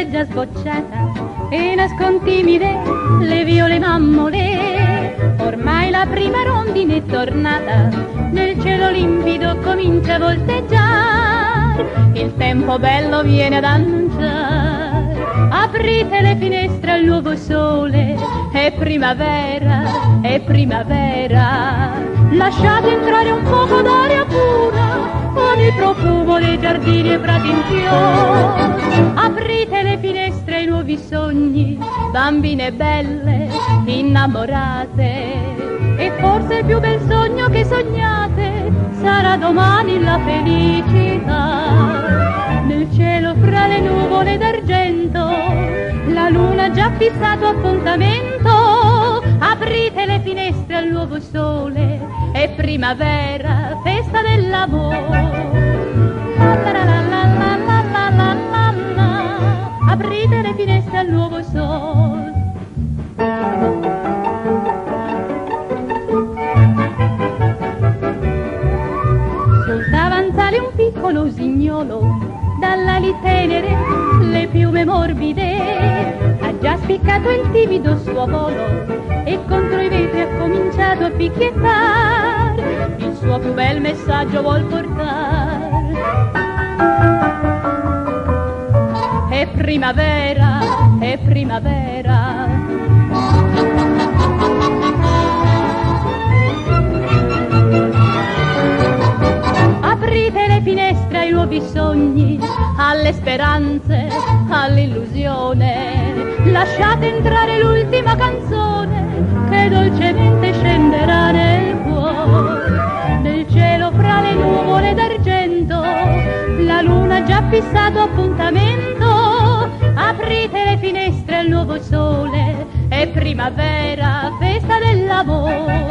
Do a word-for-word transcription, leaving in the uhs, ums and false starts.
è già sbocciata e nascon timide le viole mammole. Ormai la prima rondine è tornata, nel cielo limpido comincia a volteggiare, il tempo bello viene ad annunciare. Aprite le finestre al nuovo sole, è primavera, è primavera. Lasciate entrare un poco d'aria pura, con il profumo dei giardini e prati in fiore. Aprite le finestre ai nuovi sogni, bambine belle, innamorate. E forse il più bel sogno che sognate sarà domani la felicità. Nel cielo fra le nuvole d'argento, la luna ha già fissato appuntamento. Aprite le finestre al nuovo sole, è primavera, festa dell'amore. Aprite le finestre al nuovo sole. Sul davanzale un piccolo usignolo, dall'ali tenere le piume morbide, ha già spiccato il timido suo volo e contro i vetri ha cominciato a picchiettare, il suo più bel messaggio vuol portare. È primavera, è primavera. Aprite le finestre ai nuovi sogni, alle speranze, all'illusione. Lasciate entrare l'ultima canzone che dolcemente scenderà nel cuore. Nel cielo fra le nuvole d'argento, la luna ha già fissato appuntamento. Aprite le finestre al nuovo sole, è primavera, festa dell'amore.